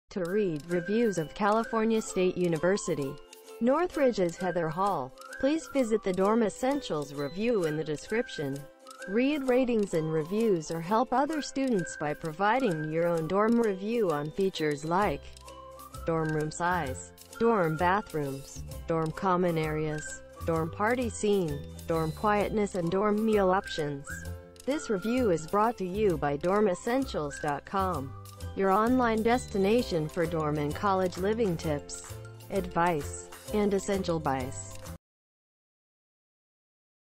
To read reviews of California State University, Northridge's Heather Hall, please visit the Dorm Essentials review in the description. Read ratings and reviews or help other students by providing your own dorm review on features like dorm room size, dorm bathrooms, dorm common areas, dorm party scene, dorm quietness and dorm meal options. This review is brought to you by dormessentials.com, your online destination for dorm and college living tips, advice, and essential buys.